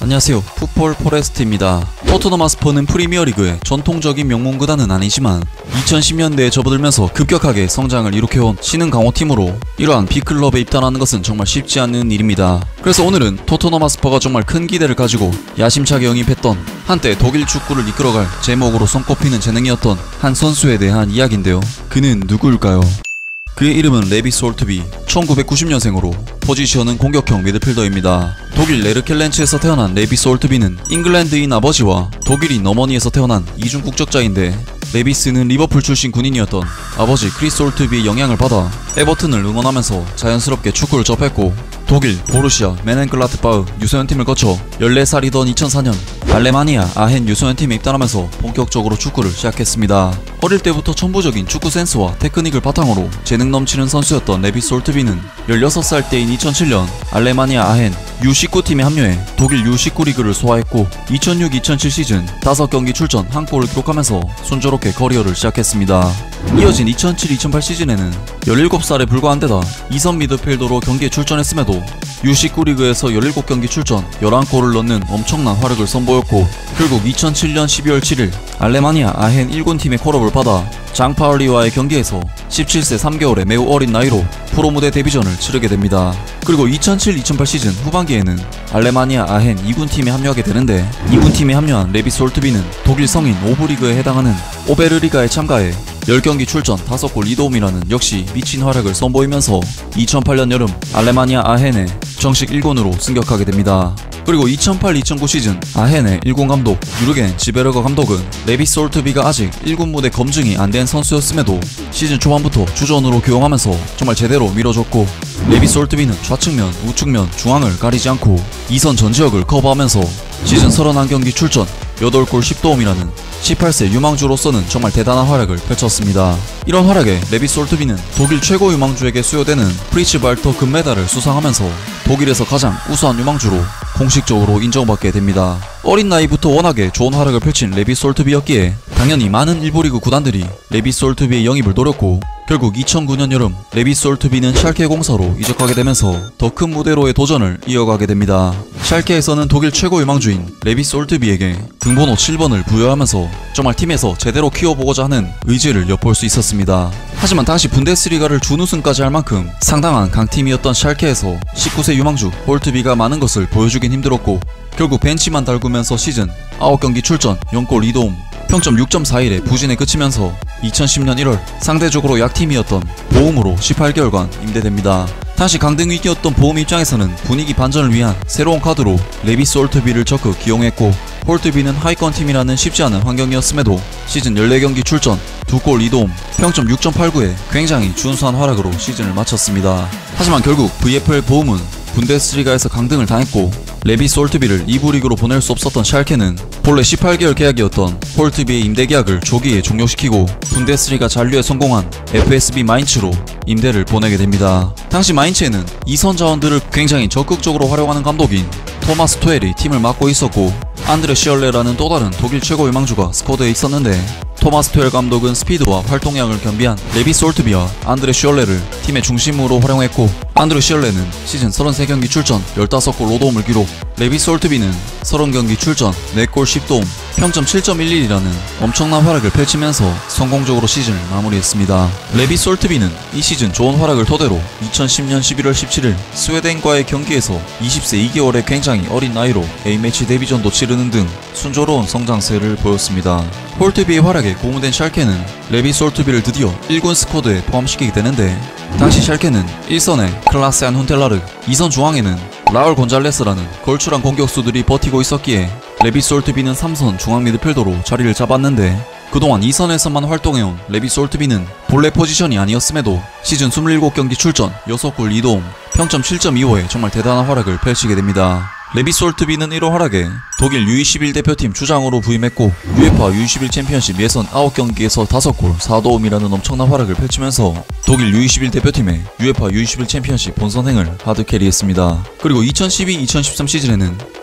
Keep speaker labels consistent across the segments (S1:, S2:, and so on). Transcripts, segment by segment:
S1: 안녕하세요, 풋볼 포레스트입니다. 토트넘 하스퍼는 프리미어리그의 전통적인 명문구단은 아니지만 2010년대에 접어들면서 급격하게 성장을 이룩해온 신흥 강호팀으로 이러한 B클럽에 입단하는 것은 정말 쉽지 않은 일입니다. 그래서 오늘은 토트넘 하스퍼가 정말 큰 기대를 가지고 야심차게 영입했던, 한때 독일 축구를 이끌어갈 제목으로 손꼽히는 재능이었던 한 선수에 대한 이야기인데요. 그는 누구일까요? 그의 이름은 레비 솔트비, 1990년생으로 포지션은 공격형 미드필더입니다. 독일 레르켈렌츠에서 태어난 레비 솔트비는 잉글랜드인 아버지와 독일인 어머니에서 태어난 이중 국적자인데, 레비스는 리버풀 출신 군인이었던 아버지 크리스 솔트비의 영향을 받아 에버튼을 응원하면서 자연스럽게 축구를 접했고, 독일 보르시아 메넨글라트바흐 유소년팀을 거쳐 14살이던 2004년 알레마니아 아헨 유소년팀에 입단하면서 본격적으로 축구를 시작했습니다. 어릴 때부터 천부적인 축구 센스와 테크닉을 바탕으로 재능 넘치는 선수였던 레비 솔트비는 16살 때인 2007년 알레마니아 아헨 U19팀에 합류해 독일 U19 리그를 소화했고, 2006-2007 시즌 5경기 출전 1골을 기록하면서 순조롭게 커리어를 시작했습니다. 이어진 2007-2008 시즌에는 17살에 불과한데다 2선 미드필더로 경기에 출전했음에도 U19 리그에서 17경기 출전 11골을 넣는 엄청난 활약을 선보였고, 결국 2007년 12월 7일 알레마니아 아헨 1군팀의 콜업을 받아 장파울리와의 경기에서 17세 3개월의 매우 어린 나이로 프로 무대 데뷔전을 치르게 됩니다. 그리고 2007-2008 시즌 후반기에는 알레마니아 아헨 2군팀에 합류하게 되는데, 2군팀에 합류한 레비 솔트비는 독일 성인 5부 리그에 해당하는 오베르리가에 참가해 10경기 출전 5골 2도움이라는 역시 미친 활약을 선보이면서 2008년 여름 알레마니아 아헨에 정식 1군으로 승격하게 됩니다. 그리고 2008-2009 시즌 아헨의 1군 감독 유르겐 지베르거 감독은 레비 솔트비가 아직 1군 무대 검증이 안 된 선수였음에도 시즌 초반부터 주전으로 기용하면서 정말 제대로 밀어줬고, 레비 솔트비는 좌측면, 우측면, 중앙을 가리지 않고 2선 전지역을 커버하면서 시즌 31경기 출전 8골 10도움이라는 18세 유망주로서는 정말 대단한 활약을 펼쳤습니다. 이런 활약에 레비 솔트비는 독일 최고 유망주에게 수여되는 프리츠 발터 금메달을 수상하면서 독일에서 가장 우수한 유망주로 공식적으로 인정받게 됩니다. 어린 나이부터 워낙에 좋은 활약을 펼친 레비 솔트비였기에 당연히 많은 일부리그 구단들이 레비 솔트비의 영입을 노렸고, 결국 2009년 여름 레비 솔트비는 샬케 공사로 이적하게 되면서 더 큰 무대로의 도전을 이어가게 됩니다. 샬케에서는 독일 최고 유망주인 레비 솔트비에게 등번호 7번을 부여하면서 정말 팀에서 제대로 키워보고자 하는 의지를 엿볼 수 있었습니다. 하지만 당시 분데스리가를 준우승까지 할 만큼 상당한 강팀이었던 샬케에서 19세 유망주 홀트비가 많은 것을 보여주긴 힘들었고, 결국 벤치만 달구면서 시즌 9경기 출전 0골 2도움 평점 6.41에 부진에 그치면서 2010년 1월 상대적으로 약팀이었던 보움으로 18개월간 임대됩니다. 당시 강등 위기였던 보움 입장에서는 분위기 반전을 위한 새로운 카드로 레비 솔트비를 적극 기용했고, 홀트비는 하위권 팀이라는 쉽지 않은 환경이었음에도 시즌 14경기 출전 2골 2도움 평점 6.89에 굉장히 준수한 활약으로 시즌을 마쳤습니다. 하지만 결국 VFL 보움은 분데스리가에서 강등을 당했고, 레비 솔트비를 2부 리그로 보낼 수 없었던 샬케는 본래 18개월 계약이었던 홀트비의 임대 계약을 조기에 종료시키고 분데스리가 잔류에 성공한 FSB 마인츠로 임대를 보내게 됩니다. 당시 마인츠에는 2선 자원들을 굉장히 적극적으로 활용하는 감독인 토마스 투헬이 팀을 맡고 있었고, 안드레 시얼레라는 또 다른 독일 최고 유망주가 스쿼드에 있었는데, 토마스 투헬 감독은 스피드와 활동량을 겸비한 레비 솔트비와 안드레 시얼레를 팀의 중심으로 활용했고, 안드레 시얼레는 시즌 33경기 출전 15골 5도움을 기록, 레비 솔트비는 30경기 출전 4골 10도움 평점 7.11이라는 엄청난 활약을 펼치면서 성공적으로 시즌을 마무리했습니다. 레비 솔트비는 이 시즌 좋은 활약을 토대로 2010년 11월 17일 스웨덴과의 경기에서 20세 2개월의 굉장히 어린 나이로 A매치 데뷔전도 치르는 등 순조로운 성장세를 보였습니다. 홀트비의 활약에 고무된 샬케는 레비 솔트비를 드디어 1군 스쿼드에 포함시키게 되는데, 당시 샬케는 1선에 클라세안 훈텔라르, 2선 중앙에는 라울 곤잘레스라는 걸출한 공격수들이 버티고 있었기에 레비 솔트비는 3선 중앙 미드필더로 자리를 잡았는데, 그동안 2선에서만 활동해온 레비 솔트비는 본래 포지션이 아니었음에도 시즌 27경기 출전 6골 2도움 평점 7.25에 정말 대단한 활약을 펼치게 됩니다. 레비 솔트비는 이런 활약에 독일 U21 대표팀 주장으로 부임했고, UEFA U21 챔피언십 예선 9경기에서 5골 4도움이라는 엄청난 활약을 펼치면서 독일 U21 대표팀의 UEFA U21 챔피언십 본선행을 하드캐리했습니다. 그리고 2012-2013 시즌에는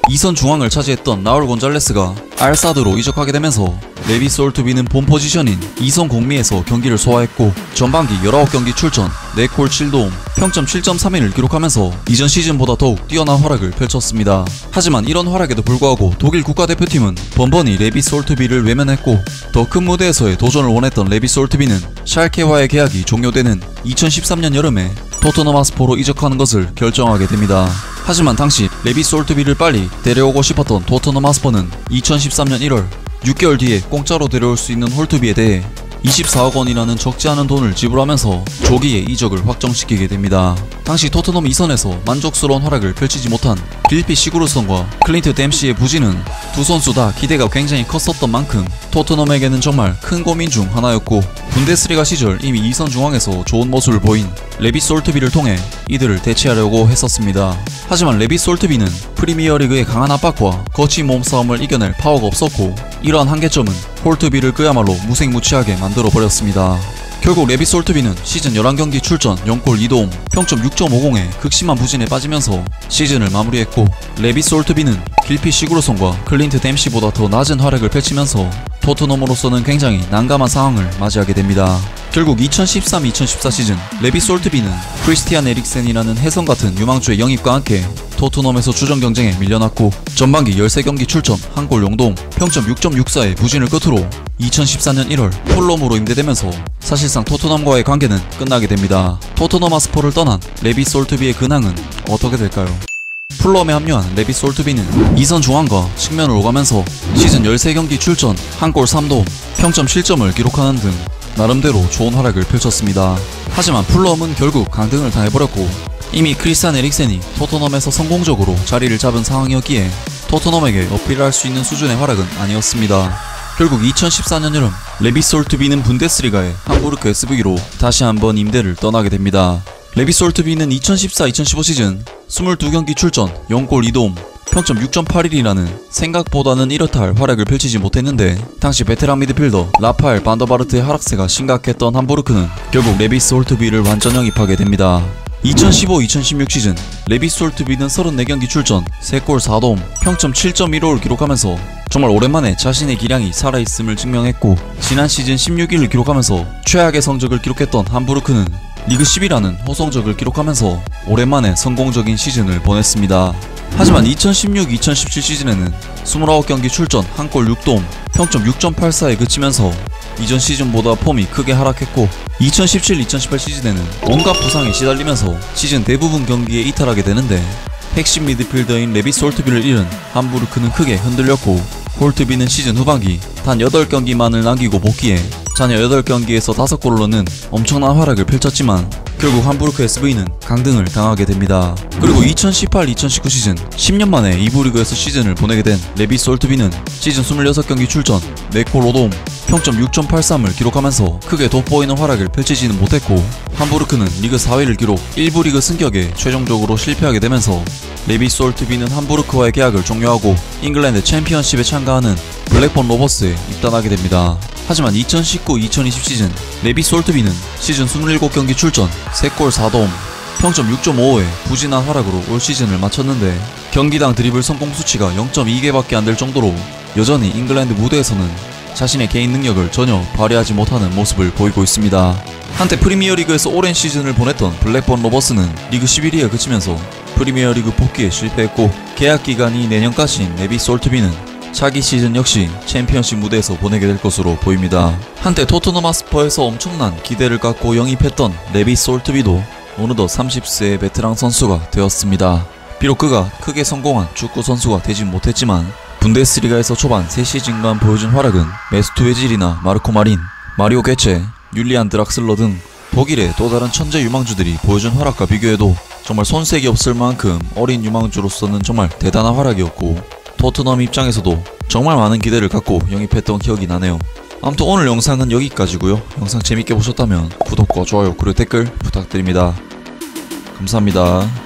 S1: 2선 중앙을 차지했던 라울 곤잘레스가 알사드로 이적하게 되면서 레비스 올투비는 본 포지션인 2선 공미에서 경기를 소화했고 전반기 19경기 출전 4골 7도움 평점 7.31을 기록하면서 이전 시즌보다 더욱 뛰어난 활약을 펼쳤습니다. 하지만 이런 활약에도 불구하고 독일 국가대표팀은 번번이 레비스 올투비를 외면했고 더 큰 무대에서의 도전을 원했던 레비스 올투비는 샬케와의 계약이 종료되는 2013년 여름에 토트넘 하스포로 이적하는 것을 결정하게 됩니다. 하지만 당시 레비스 올투비를 빨리 데려오고 싶었던 토트넘 하스퍼는 2013년 1월 6개월 뒤에 공짜로 데려올 수 있는 홀투비에 대해 24억 원이라는 적지 않은 돈을 지불하면서 조기에 이적을 확정시키게 됩니다. 당시 토트넘 2선에서 만족스러운 활약을 펼치지 못한 빌피 시구르선과 클린트 댐시의 부진은 두 선수 다 기대가 굉장히 컸었던 만큼 토트넘에게는 정말 큰 고민 중 하나였고 분데스리가 시절 이미 2선 중앙에서 좋은 모습을 보인 레비스 올투비를 통해 이들을 대체하려고 했었습니다. 하지만 레비스 올투비는 프리미어리그의 강한 압박과 거친 몸싸움을 이겨낼 파워가 없었고 이러한 한계점은 홀투비를 그야말로 무색무취하게 만들어버렸습니다. 결국 레비스 올투비는 시즌 11경기 출전 0골 2도움 평점 6.50에 극심한 부진에 빠지면서 시즌을 마무리했고 레비스 올투비는 빌피 시구르손과 클린트 댐시보다 더 낮은 활약을 펼치면서 토트넘으로서는 굉장히 난감한 상황을 맞이하게 됩니다. 결국 2013-2014 시즌 레비스 올투비는 크리스티안 에릭센이라는 혜성같은 유망주의 영입과 함께 토트넘에서 주전 경쟁에 밀려났고 전반기 13경기 출전 1골 0도움 평점 6.64의 부진을 끝으로 2014년 1월 폴롬으로 임대되면서 사실상 토트넘과의 관계는 끝나게 됩니다. 토트넘 하스포를 떠난 레비스 올투비의 근황은 어떻게 될까요? 풀럼에 합류한 레비스 올투비는 2선 중앙과 측면을 오가면서 시즌 13경기 출전 1골 3도움 평점 7점을 기록하는 등 나름대로 좋은 활약을 펼쳤습니다. 하지만 풀럼은 결국 강등을 당해버렸고 이미 크리스티안 에릭센이 토트넘에서 성공적으로 자리를 잡은 상황이었기에 토트넘에게 어필할 수 있는 수준의 활약은 아니었습니다. 결국 2014년 여름 레비스 올투비는 분데스리가의 함부르크 SV로 다시 한번 임대를 떠나게 됩니다. 레비스 올투비는 2014-2015 시즌 22경기 출전 0골 2도움 평점 6.81이라는 생각보다는 이렇다 할 활약을 펼치지 못했는데 당시 베테랑 미드필더 라파엘 반더바르트의 하락세가 심각했던 함부르크는 결국 레비스 올투비를 완전 영입하게 됩니다. 2015-2016 시즌 레비스 올투비는 34경기 출전 3골 4도움 평점 7.15를 기록하면서 정말 오랜만에 자신의 기량이 살아있음을 증명했고 지난 시즌 16위를 기록하면서 최악의 성적을 기록했던 함부르크는 리그 10위라는 호성적을 기록하면서 오랜만에 성공적인 시즌을 보냈습니다. 하지만 2016-2017 시즌에는 29경기 출전 1골 6도움 평점 6.84에 그치면서 이전 시즌보다 폼이 크게 하락했고 2017-2018 시즌에는 온갖 부상에 시달리면서 시즌 대부분 경기에 이탈하게 되는데 핵심 미드필더인 레비스 올투비를 잃은 함부르크는 크게 흔들렸고 홀투비는 시즌 후반기 단 8경기만을 남기고 복귀해 자녀 8경기에서 5골을 넣는 엄청난 활약을 펼쳤지만 결국 함부르크 SV는 강등을 당하게 됩니다. 그리고 2018-2019 시즌 10년 만에 2부 리그에서 시즌을 보내게 된 레비스 올투비는 시즌 26경기 출전 4골 5도움 평점 6.83을 기록하면서 크게 돋보이는 활약을 펼치지는 못했고 함부르크는 리그 4위를 기록 1부 리그 승격에 최종적으로 실패하게 되면서 레비스 올투비는 함부르크와의 계약을 종료하고 잉글랜드 챔피언십에 참가하는 블랙번 로버스에 입단하게 됩니다. 하지만 2019-2020 시즌 레비스 올투비는 시즌 27경기 출전 3골 4도움 평점 6.55에 부진한 활약으로 올 시즌을 마쳤는데 경기당 드리블 성공 수치가 0.2개밖에 안 될 정도로 여전히 잉글랜드 무대에서는 자신의 개인 능력을 전혀 발휘하지 못하는 모습을 보이고 있습니다. 한때 프리미어리그에서 오랜 시즌을 보냈던 블랙번 로버스는 리그 11위에 그치면서 프리미어리그 복귀에 실패했고 계약 기간이 내년까지인 레비스 올투비는 차기 시즌 역시 챔피언십 무대에서 보내게 될 것으로 보입니다. 한때 토트넘 하스퍼에서 엄청난 기대를 갖고 영입했던 레비스 올투비도 어느덧 30세의 베테랑 선수가 되었습니다. 비록 그가 크게 성공한 축구 선수가 되진 못했지만 분데스리가에서 초반 3시즌간 보여준 활약은 메스투 웨질이나 마르코 마린, 마리오 게체, 율리안 드락슬러 등 독일의 또 다른 천재 유망주들이 보여준 활약과 비교해도 정말 손색이 없을 만큼 어린 유망주로서는 정말 대단한 활약이었고 토트넘 입장에서도 정말 많은 기대를 갖고 영입했던 기억이 나네요. 아무튼 오늘 영상은 여기까지고요. 영상 재밌게 보셨다면 구독과 좋아요 그리고 댓글 부탁드립니다. 감사합니다.